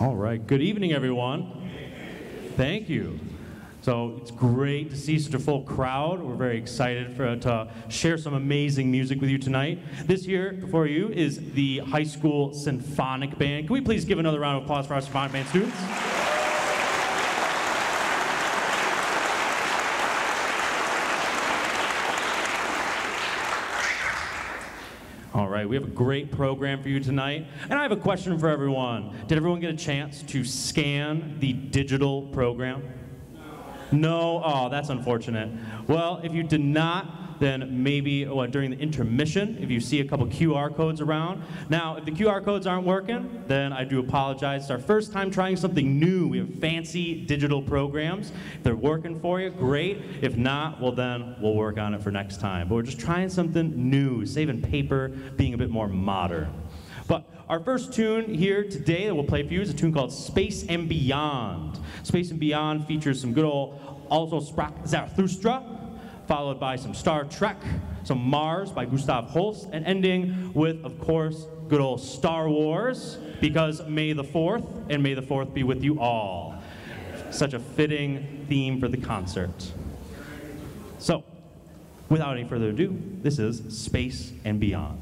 All right. Good evening, everyone. Thank you. So it's great to see such a full crowd. We're very excited to share some amazing music with you tonight. This here before you is the High School Symphonic Band. Can we please give another round of applause for our Symphonic Band students? All right, we have a great program for you tonight. And I have a question for everyone. Did everyone get a chance to scan the digital program? No? Oh, that's unfortunate. Well, if you did not, then maybe during the intermission, if you see a couple QR codes around. Now, if the QR codes aren't working, then I do apologize. It's our first time trying something new. We have fancy digital programs. If they're working for you, great. If not, well then we'll work on it for next time. But we're just trying something new, saving paper, being a bit more modern. But our first tune here today that we'll play for you is a tune called Space and Beyond. Space and Beyond features some good old Also Sprach Zarathustra, followed by some Star Trek, some Mars by Gustav Holst, and ending with, of course, good old Star Wars, because May the 4th, and May the 4th be with you all. Such a fitting theme for the concert. So, without any further ado, this is Space and Beyond.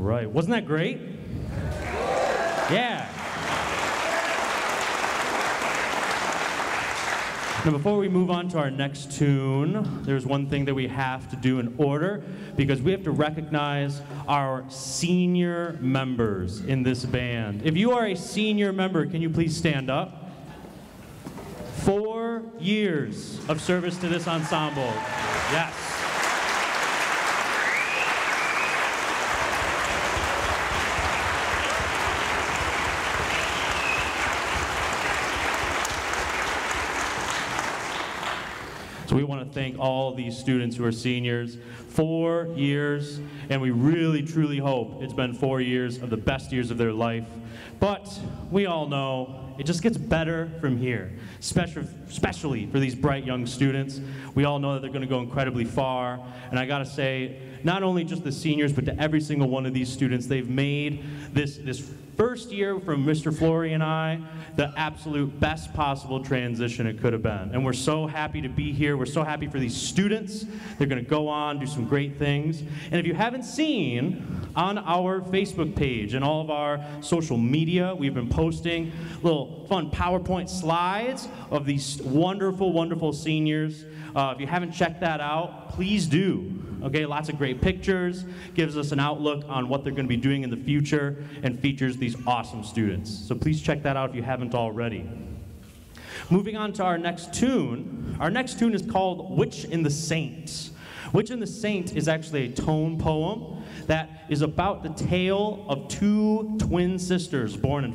right. Wasn't that great? Yeah. Now, before we move on to our next tune, there's one thing that we have to do in order, because we have to recognize our senior members in this band. If you are a senior member, can you please stand up? 4 years of service to this ensemble. Yes. So we want to thank all these students who are seniors. 4 years, and we really, truly hope it's been 4 years of the best years of their life. But we all know it just gets better from here, especially for these bright young students. We all know that they're going to go incredibly far. And I got to say, not only just the seniors, but to every single one of these students, they've made this first year from Mr. Flory and I the absolute best possible transition it could have been. And we're so happy to be here. We're so happy for these students. They're going to go on, do some great things. And if you haven't seen, on our Facebook page and all of our social media, we've been posting little fun PowerPoint slides of these wonderful, wonderful seniors. If you haven't checked that out, please do. Okay, lots of great pictures, gives us an outlook on what they're going to be doing in the future, and features these awesome students. So please check that out if you haven't already. Moving on to our next tune. Our next tune is called Witch and the Saint. Witch and the Saint is actually a tone poem that is about the tale of two twin sisters born in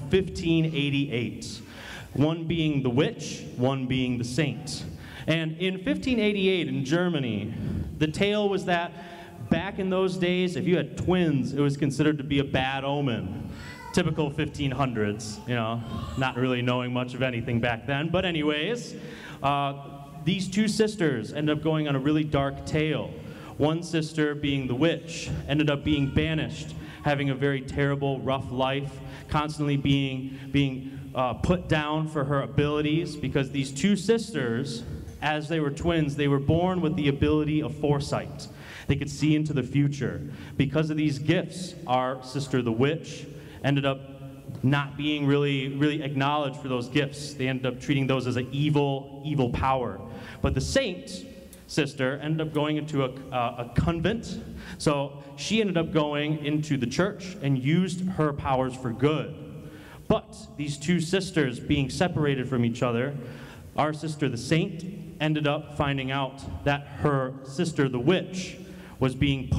1588. One being the witch, one being the saint. And in 1588 in Germany, the tale was that back in those days, if you had twins, it was considered to be a bad omen. Typical 1500s, you know, not really knowing much of anything back then. But anyways, these two sisters ended up going on a really dark tale. One sister, being the witch, ended up being banished, having a very terrible, rough life, constantly being put down for her abilities, because these two sisters, as they were twins, they were born with the ability of foresight. They could see into the future. Because of these gifts, our sister, the witch, ended up not being really acknowledged for those gifts. They ended up treating those as an evil power. But the saint sister ended up going into a convent. So she ended up going into the church and used her powers for good. But these two sisters being separated from each other, our sister, the saint, ended up finding out that her sister, the witch, was going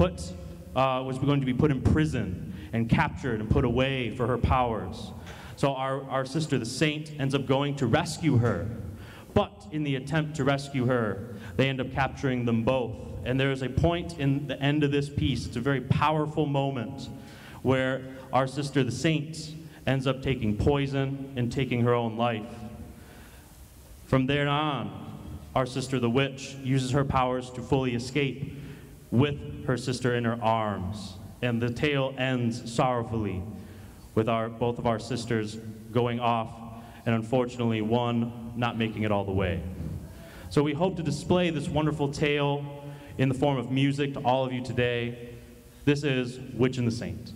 to be put in prison and captured and put away for her powers. So our sister, the saint, ends up going to rescue her. But in the attempt to rescue her, they end up capturing them both. And there is a point in the end of this piece, it's a very powerful moment, where our sister, the saint, ends up taking poison and taking her own life. From there on, our sister, the witch, uses her powers to fully escape with her sister in her arms. And the tale ends sorrowfully with both of our sisters going off, and unfortunately one not making it all the way. So we hope to display this wonderful tale in the form of music to all of you today. This is Witch and the Saint.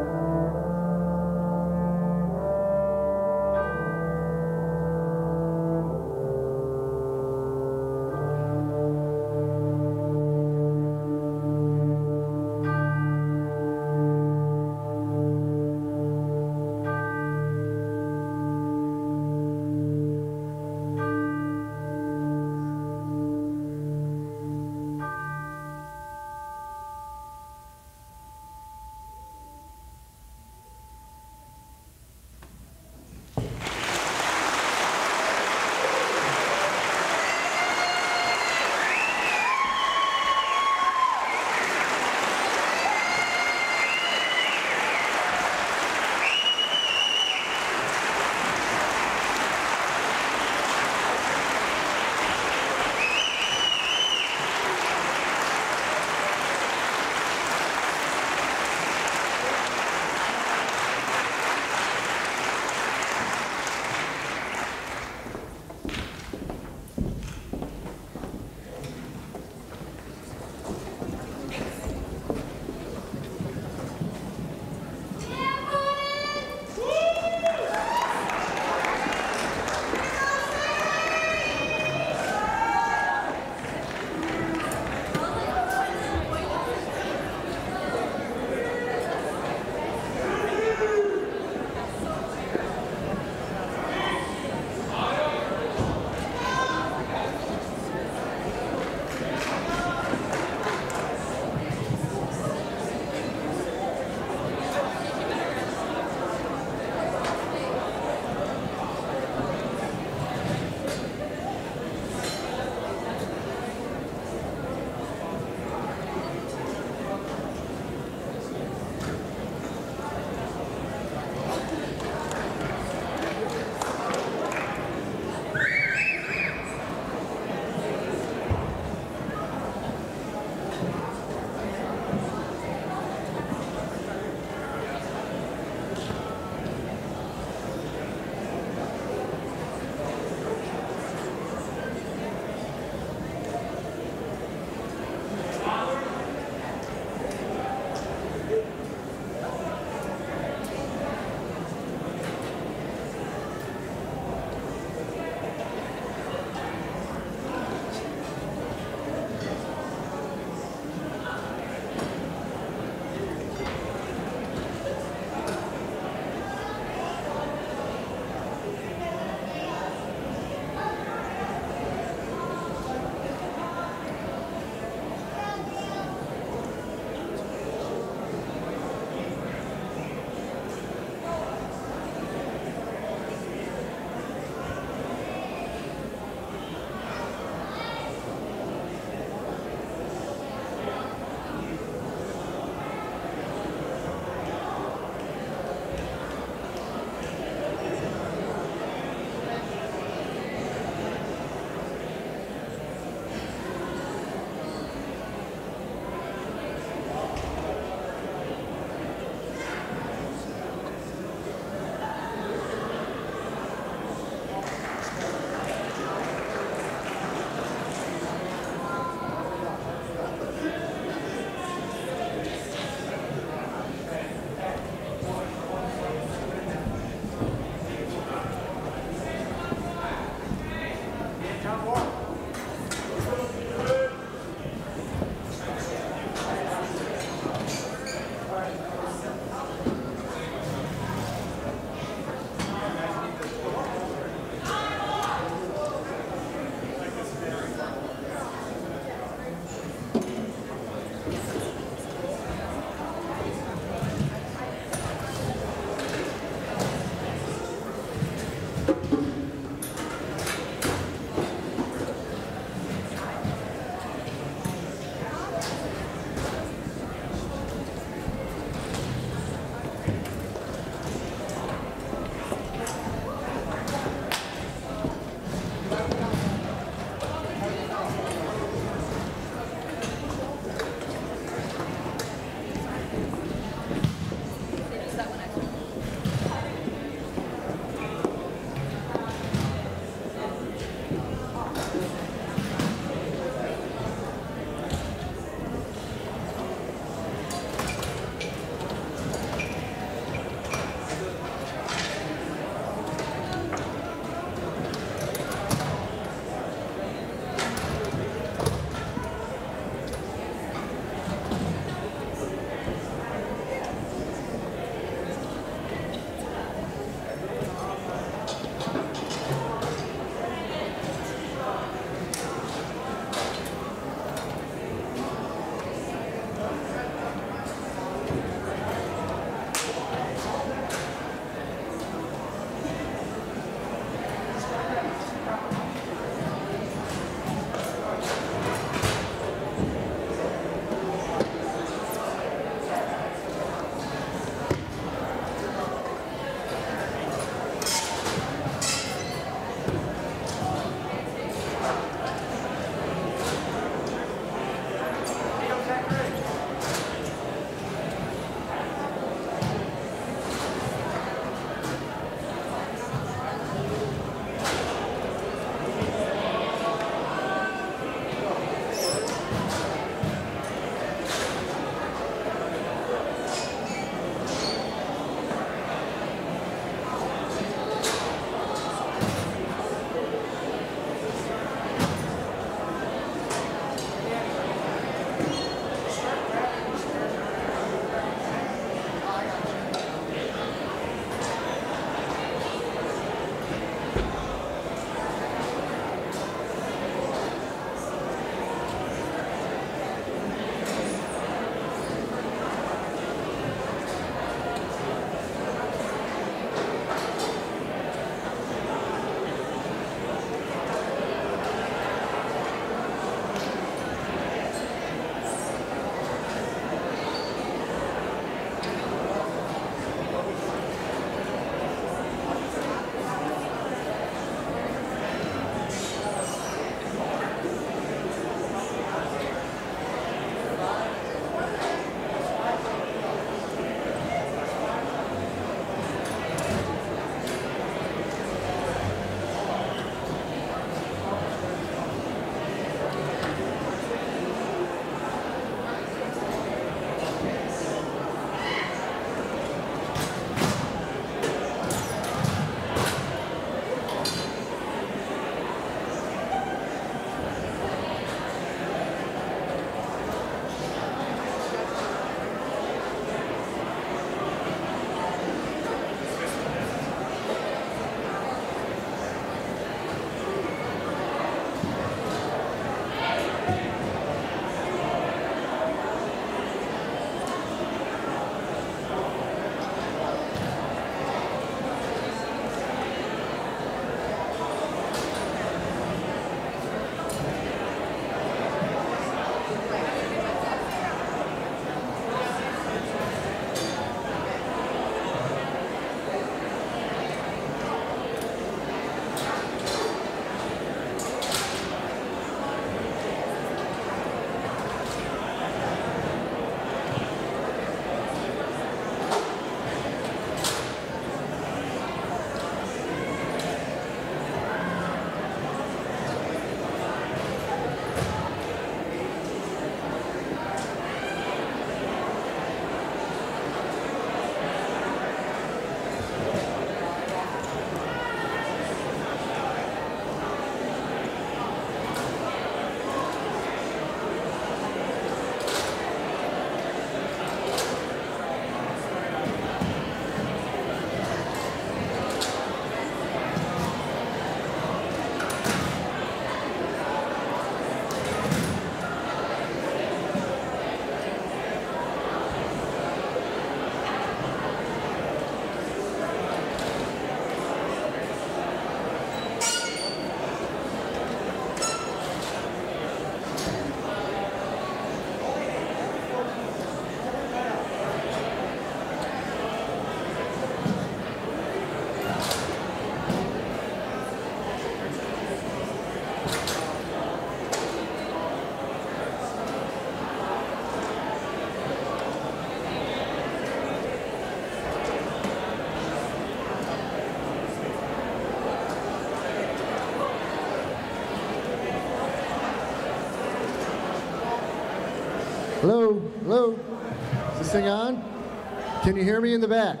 Hello, hello. Is this thing on? Can you hear me in the back?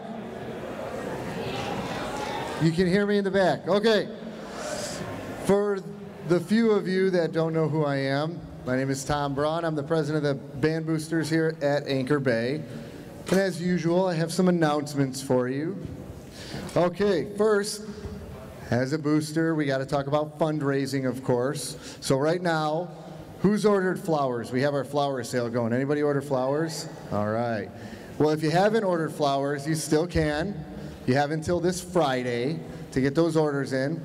You can hear me in the back. Okay. For the few of you that don't know who I am, my name is Tom Braun. I'm the president of the Band Boosters here at Anchor Bay. And as usual, I have some announcements for you. Okay, first, as a booster, we got to talk about fundraising, of course. So right now, who's ordered flowers? We have our flower sale going. Anybody order flowers? All right. Well, if you haven't ordered flowers, you still can. You have until this Friday to get those orders in.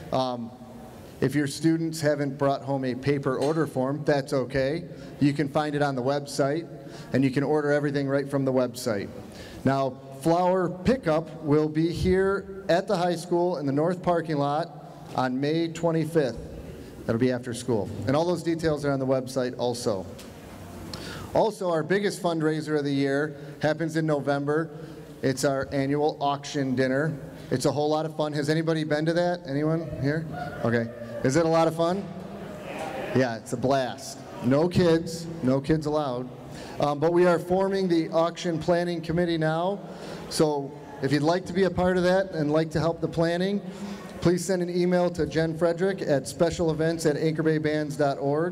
If your students haven't brought home a paper order form, that's okay. You can find it on the website, and you can order everything right from the website. Now, flower pickup will be here at the high school in the north parking lot on May 25th. That'll be after school. And all those details are on the website also. Also, our biggest fundraiser of the year happens in November. It's our annual auction dinner. It's a whole lot of fun. Has anybody been to that? Anyone here? Okay. Is it a lot of fun? Yeah, it's a blast. No kids allowed. But we are forming the auction planning committee now. So if you'd like to be a part of that and like to help the planning, please send an email to Jen Frederick at specialevents@anchorbaybands.org.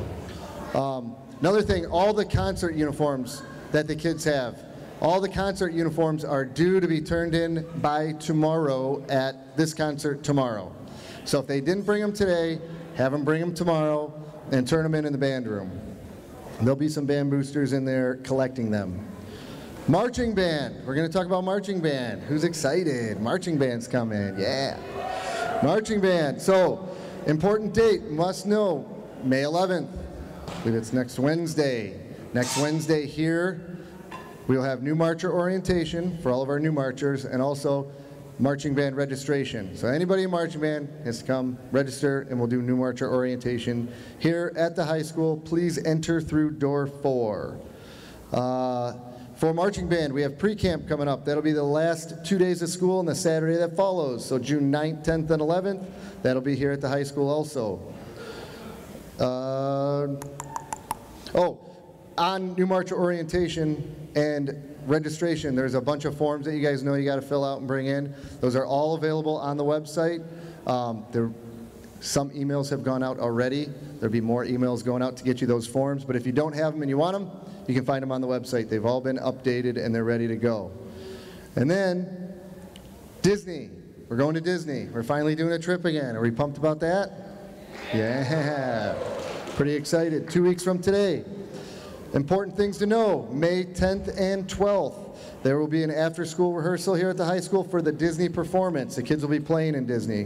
Another thing, all the concert uniforms that the kids have, all the concert uniforms are due to be turned in by tomorrow at this concert tomorrow. So if they didn't bring them today, have them bring them tomorrow and turn them in the band room. There'll be some band boosters in there collecting them. Marching band. We're going to talk about marching band. Who's excited? Marching band's coming. Yeah. Marching band. So, important date, must know, May 11th. I believe it's next Wednesday. Next Wednesday here, we'll have new marcher orientation for all of our new marchers, and also marching band registration. So anybody in marching band has to come register, and we'll do new marcher orientation here at the high school. Please enter through door 4. For marching band, we have pre-camp coming up. That'll be the last 2 days of school and the Saturday that follows. So June 9th, 10th, and 11th, that'll be here at the high school also. On new marcher orientation and registration, there's a bunch of forms that you guys know you got to fill out and bring in. Those are all available on the website. Some emails have gone out already. There'll be more emails going out to get you those forms. But if you don't have them and you want them, you can find them on the website. They've all been updated and they're ready to go. And then Disney. We're going to Disney. We're finally doing a trip again. Are we pumped about that? Yeah. Pretty excited. 2 weeks from today. Important things to know, May 10th and 12th. There will be an after-school rehearsal here at the high school for the Disney performance. The kids will be playing in Disney.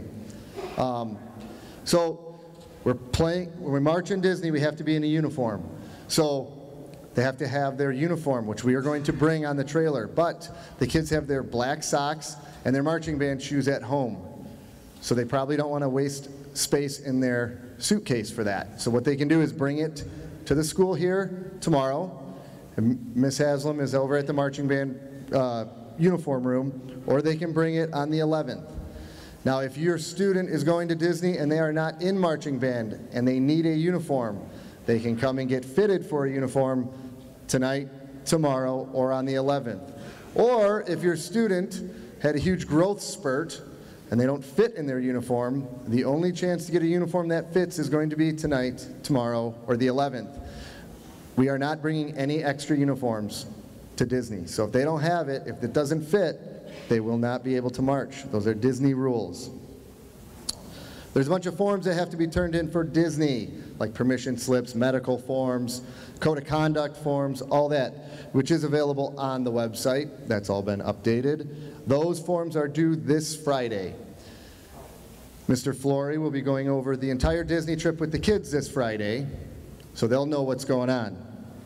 So when we march in Disney, we have to be in a uniform. So they have to have their uniform, which we are going to bring on the trailer. But the kids have their black socks and their marching band shoes at home. So they probably don't want to waste space in their suitcase for that. So what they can do is bring it to the school here tomorrow. Miss Haslam is over at the marching band uniform room, or they can bring it on the 11th. Now, if your student is going to Disney and they are not in marching band and they need a uniform, they can come and get fitted for a uniform tonight, tomorrow, or on the 11th. Or if your student had a huge growth spurt and they don't fit in their uniform, the only chance to get a uniform that fits is going to be tonight, tomorrow, or the 11th. We are not bringing any extra uniforms to Disney. So if they don't have it, if it doesn't fit, they will not be able to march. Those are Disney rules. There's a bunch of forms that have to be turned in for Disney, like permission slips, medical forms, code of conduct forms, all that, which is available on the website. That's all been updated. Those forms are due this Friday. Mr. Flory will be going over the entire Disney trip with the kids this Friday, so they'll know what's going on.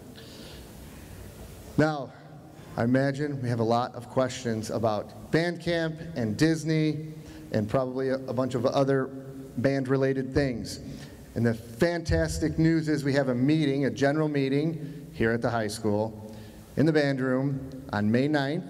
Now, I imagine we have a lot of questions about band camp and Disney and probably a bunch of other band-related things. And the fantastic news is we have a meeting, a general meeting here at the high school in the band room on May 9th.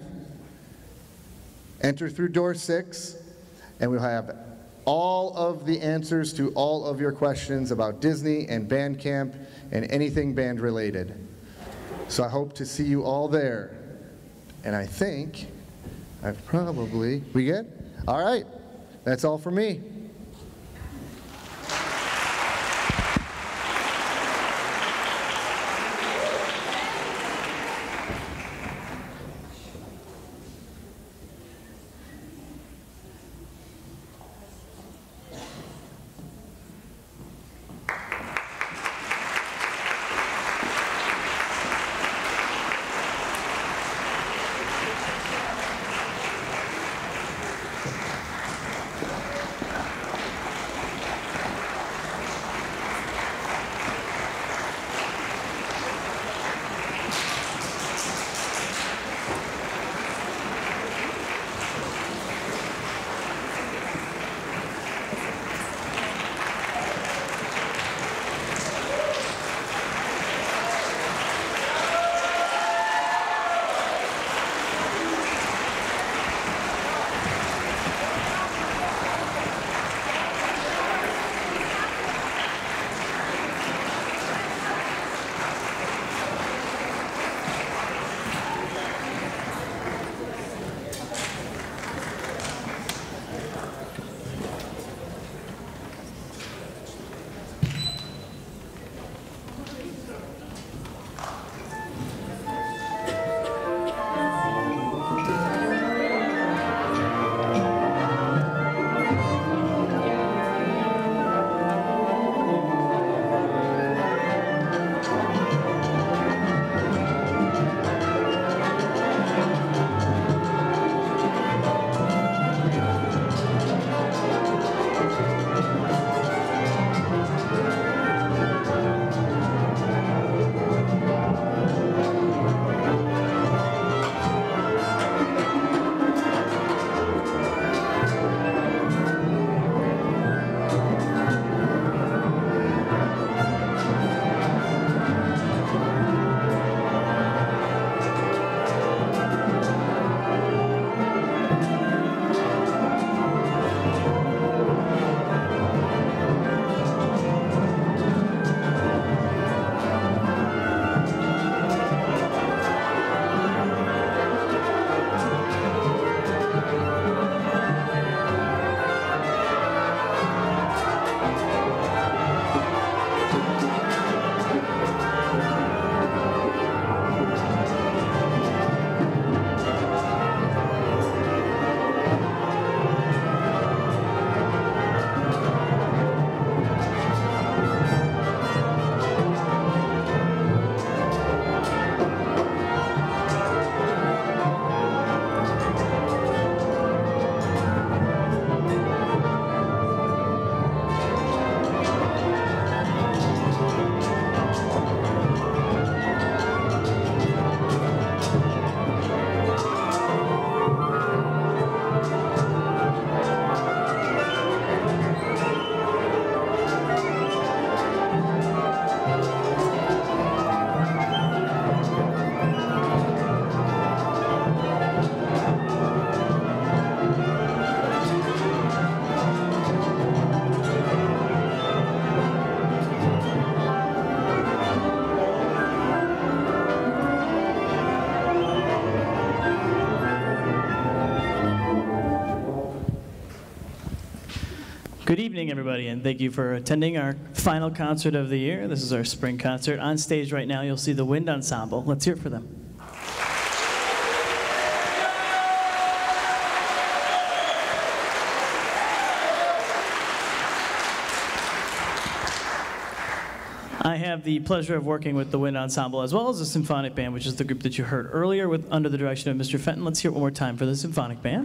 Enter through door 6, and we'll have all of the answers to all of your questions about Disney and band camp and anything band related. So I hope to see you all there. And I think we good? All right. That's all for me. Good evening, everybody, and thank you for attending our final concert of the year. This is our spring concert. On stage right now, you'll see the Wind Ensemble. Let's hear it for them. I have the pleasure of working with the Wind Ensemble as well as the Symphonic Band, which is the group that you heard earlier under the direction of Mr. Fenton. Let's hear it one more time for the Symphonic Band.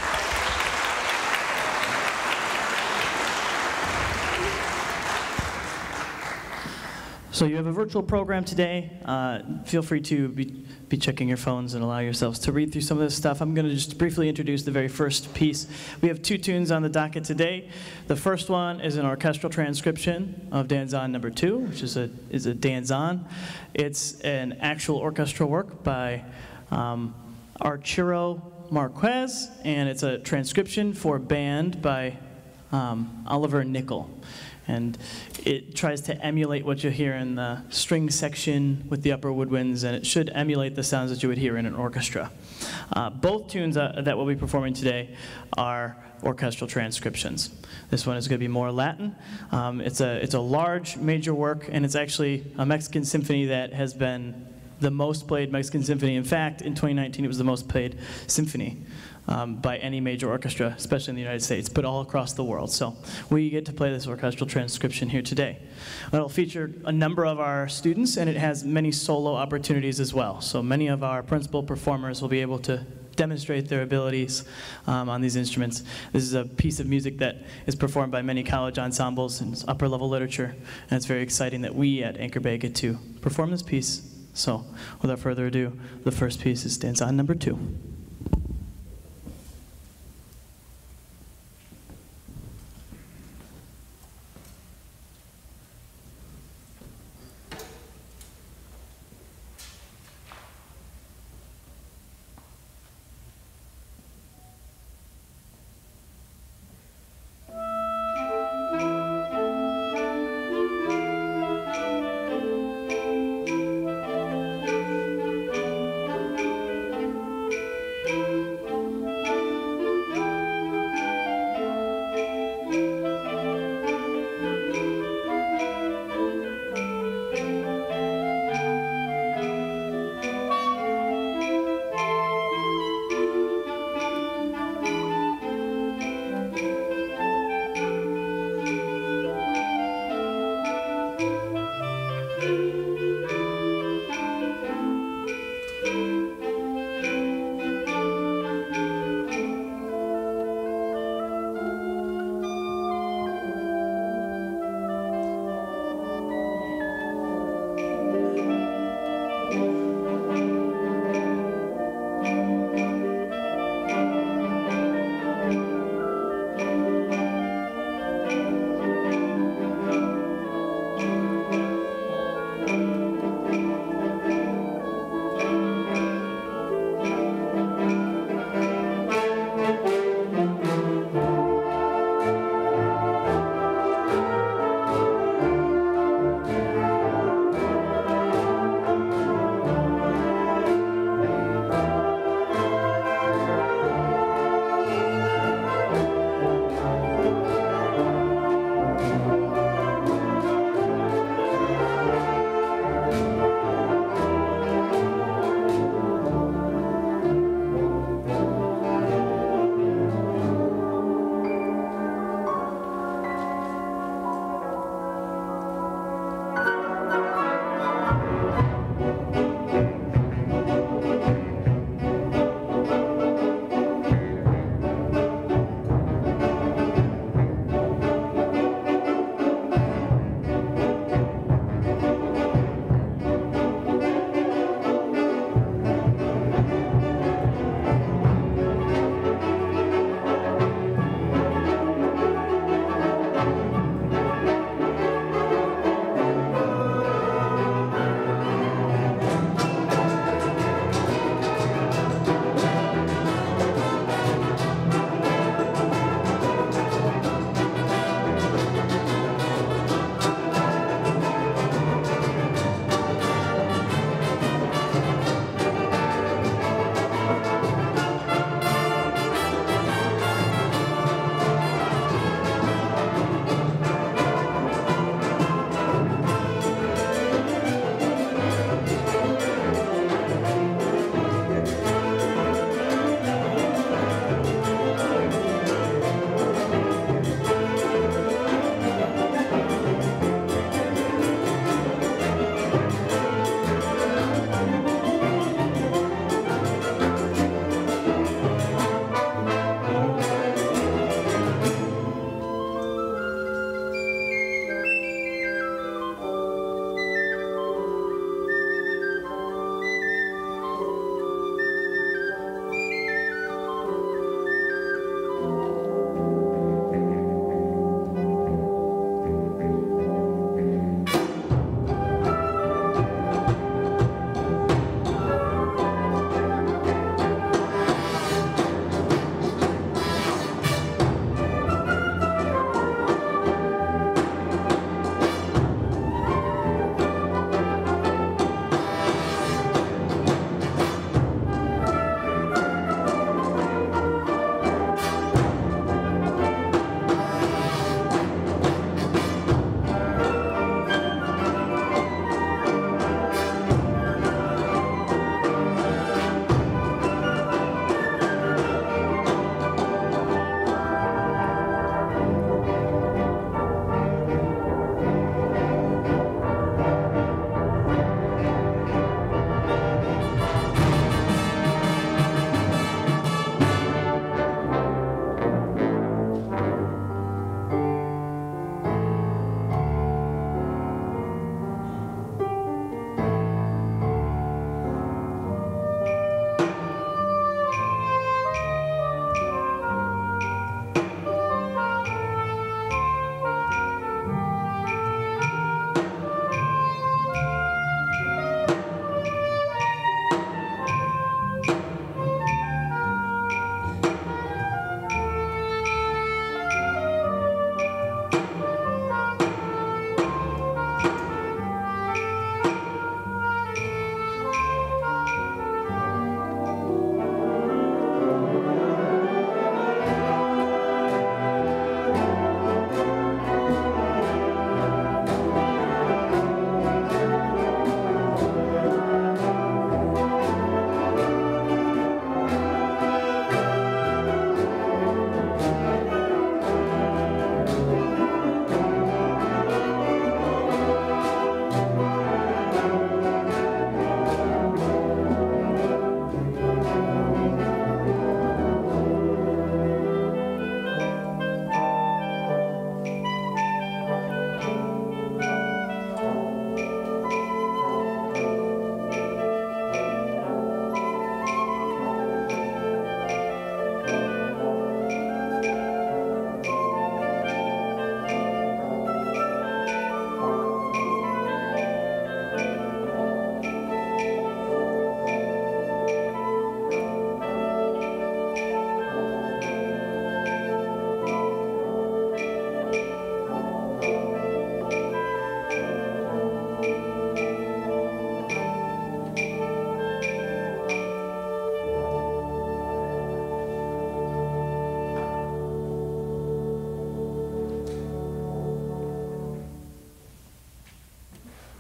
So you have a virtual program today. Feel free to be checking your phones and allow yourselves to read through some of this stuff. I'm going to just briefly introduce the very first piece. We have two tunes on the docket today. The first one is an orchestral transcription of Danzon No. 2, which is a Danzon. It's an actual orchestral work by Arturo Marquez, and it's a transcription for band by Oliver Nickel. And it tries to emulate what you hear in the string section with the upper woodwinds, and it should emulate the sounds that you would hear in an orchestra. Both tunes that we'll be performing today are orchestral transcriptions. This one is going to be more Latin. It's a large major work, and it's actually a Mexican symphony that has been the most played Mexican symphony. In fact, in 2019, it was the most played symphony by any major orchestra, especially in the United States, but all across the world. So we get to play this orchestral transcription here today. It'll feature a number of our students, and it has many solo opportunities as well. So many of our principal performers will be able to demonstrate their abilities on these instruments. This is a piece of music that is performed by many college ensembles and it's upper level literature, and it's very exciting that we at Anchor Bay get to perform this piece. So without further ado, the first piece is stanza number 2.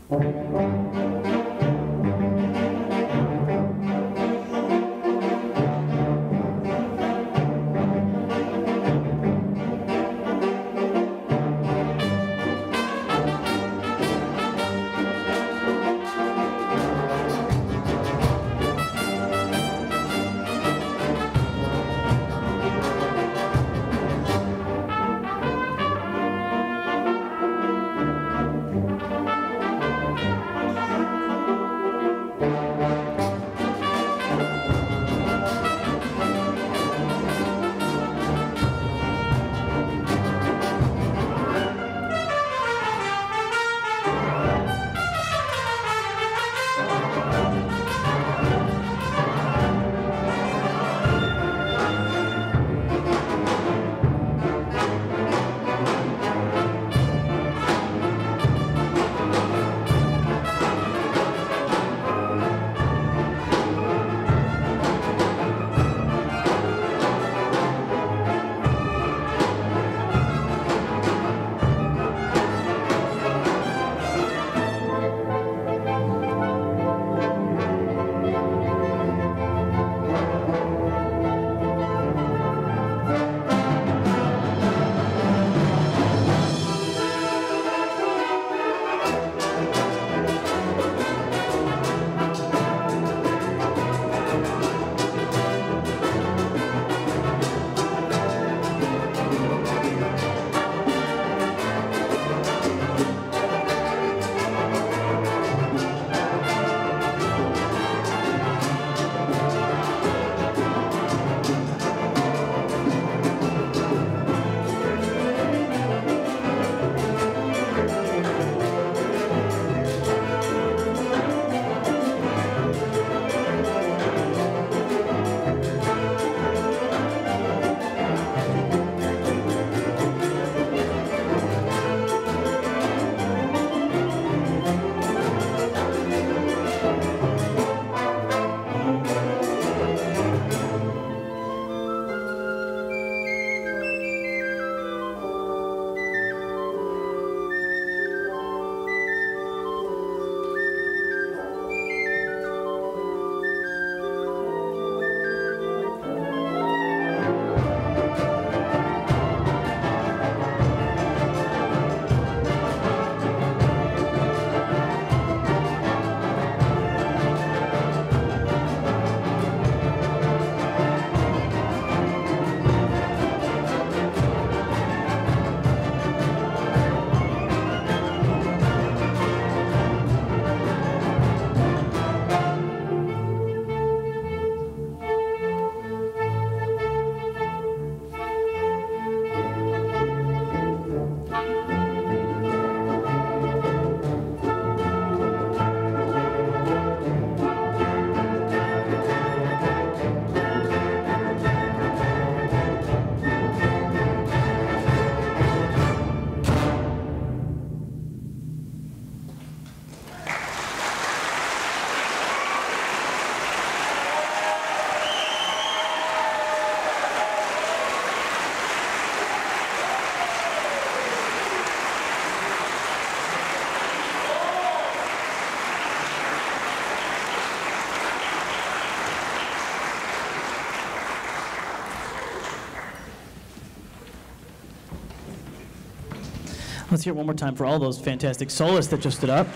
Let's hear it one more time for all those fantastic soloists that just stood up.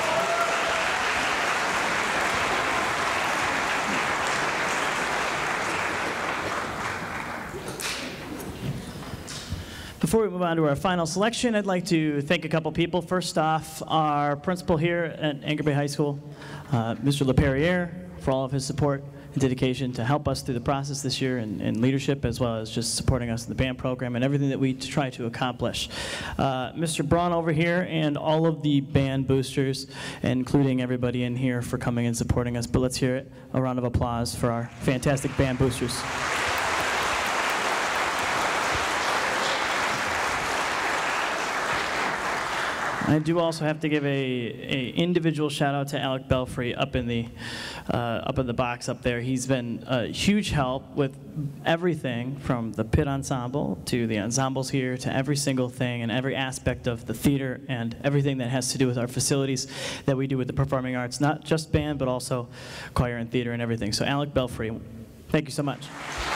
Before we move on to our final selection, I'd like to thank a couple people. First off, our principal here at Anchor Bay High School, Mr. LePerriere, for all of his support and dedication to help us through the process this year and leadership, as well as just supporting us in the band program and everything that we try to accomplish. Mr. Braun over here and all of the band boosters, including everybody in here for coming and supporting us. But let's hear it, a round of applause for our fantastic band boosters. I do also have to give a individual shout out to Alec Belfry up in the box up there. He's been a huge help with everything from the pit ensemble to the ensembles here to every single thing and every aspect of the theater and everything that has to do with our facilities that we do with the performing arts, not just band but also choir and theater and everything. So Alec Belfry, thank you so much.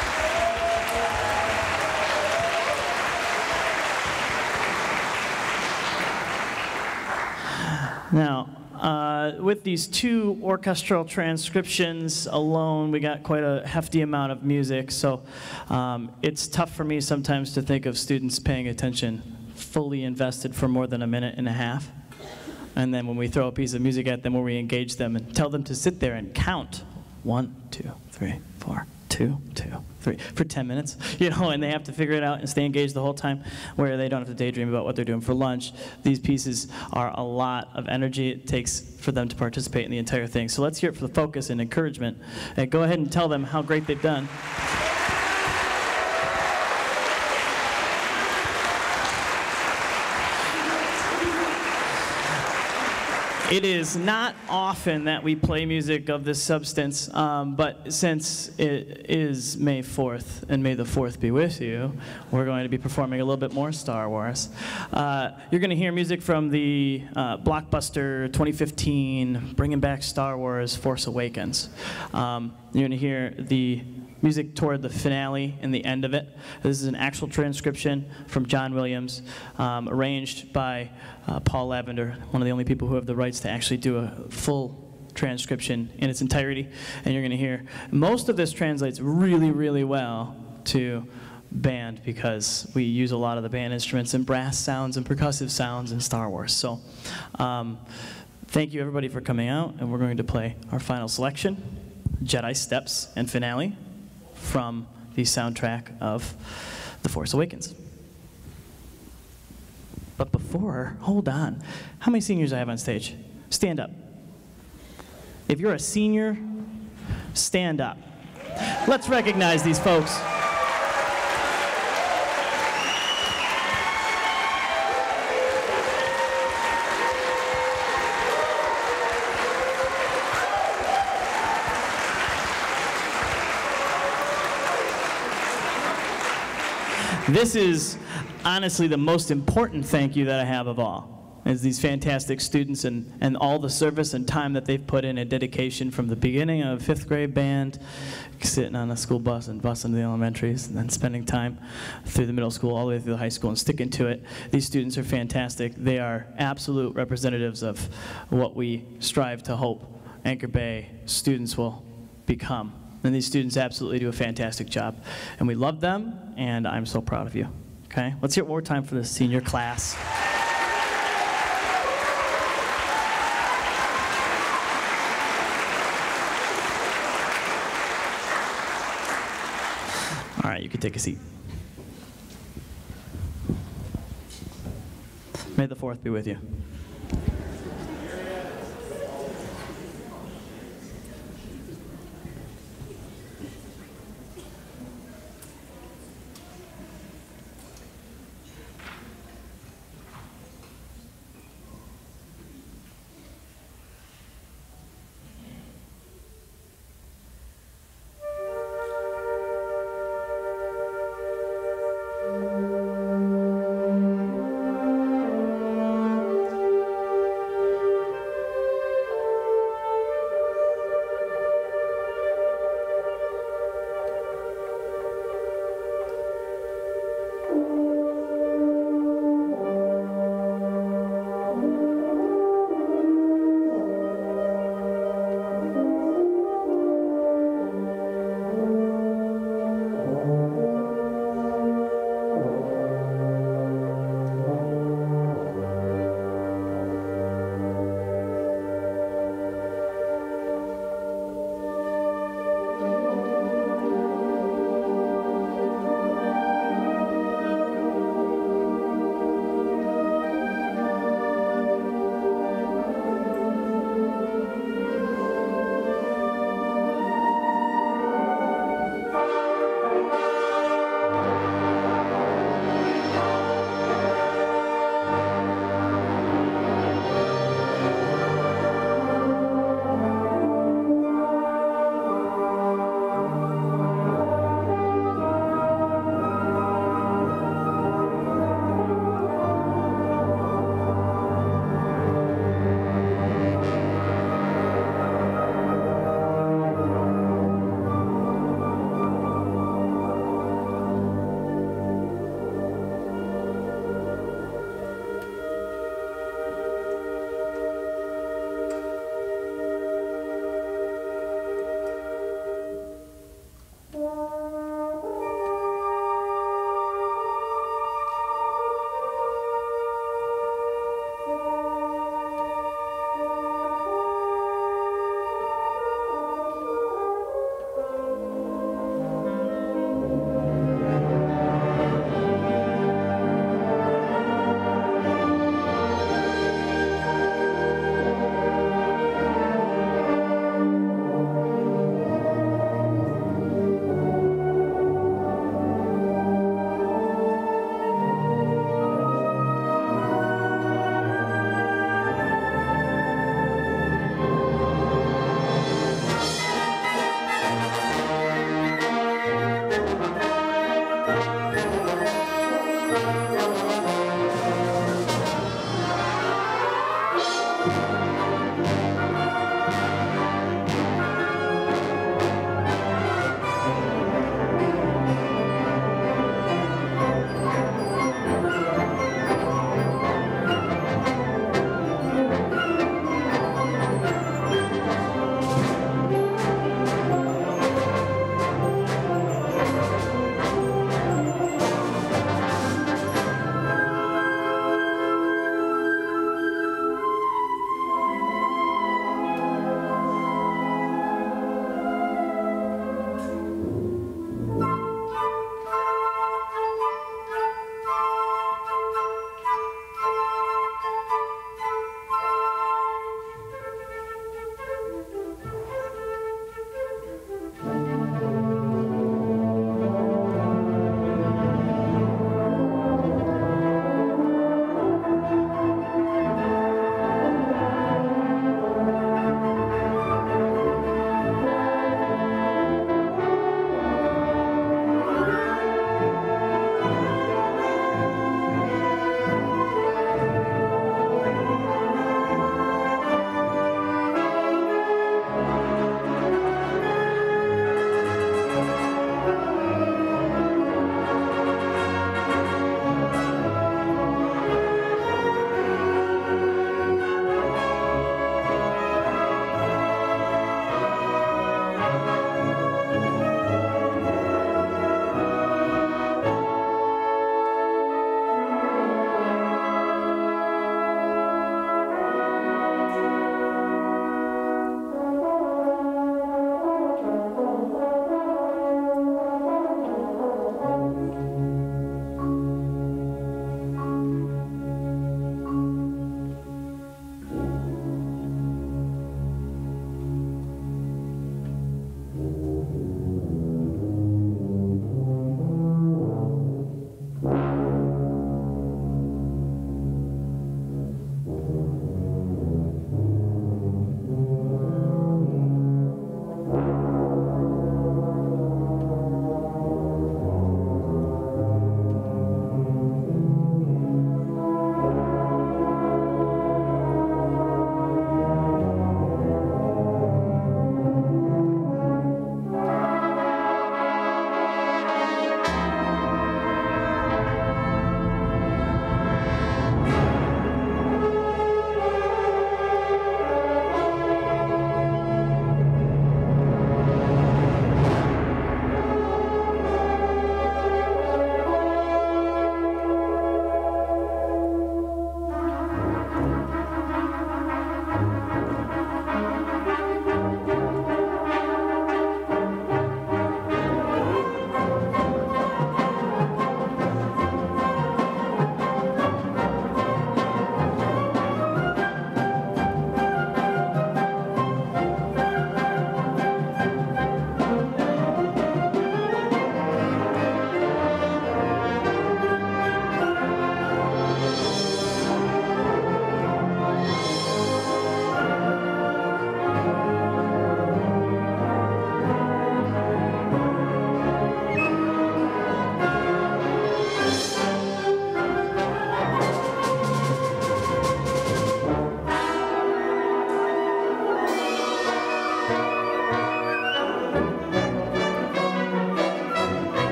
Now, with these 2 orchestral transcriptions alone, we got quite a hefty amount of music, so it's tough for me sometimes to think of students paying attention fully invested for more than a minute and a half. And then when we throw a piece of music at them where we engage them and tell them to sit there and count 1, 2, 3, 4, 2, 2, 3 for 10 minutes, and they have to figure it out and stay engaged the whole time where they don't have to daydream about what they're doing for lunch. These pieces are a lot of energy it takes for them to participate in the entire thing. So let's hear it for the focus and encouragement. And go ahead and tell them how great they've done. It is not often that we play music of this substance, but since it is May 4th, and may the 4th be with you, we're going to be performing a little bit more Star Wars. You're going to hear music from the blockbuster 2015, bringing back Star Wars, Force Awakens. You're going to hear the music toward the finale and the end of it. This is an actual transcription from John Williams, arranged by Paul Lavender, one of the only people who have the rights to actually do a full transcription in its entirety. And you're going to hear most of this translates really, really well to band because we use a lot of the band instruments and brass sounds and percussive sounds in Star Wars. So thank you everybody for coming out, and we're going to play our final selection, Jedi Steps and Finale, from the soundtrack of The Force Awakens. But before, hold on. How many seniors do I have on stage? Stand up. If you're a senior, stand up. Let's recognize these folks. This is honestly the most important thank you that I have of all, is these fantastic students and all the service and time that they've put in and dedication from the beginning of 5th grade band, sitting on a school bus and busing to the elementaries, and then spending time through the middle school all the way through the high school and sticking to it. These students are fantastic. They are absolute representatives of what we strive to hope Anchor Bay students will become. And these students absolutely do a fantastic job. And we love them, and I'm so proud of you. Okay? Let's hear it one more time for the senior class. All right, you can take a seat. May the 4th be with you.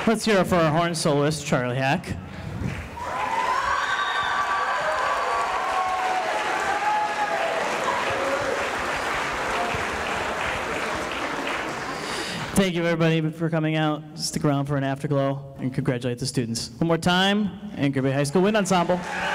Let's hear it for our horn soloist, Charlie Hack. Thank you, everybody, for coming out. Stick around for an afterglow and congratulate the students. One more time, Anchor Bay High School Wind Ensemble.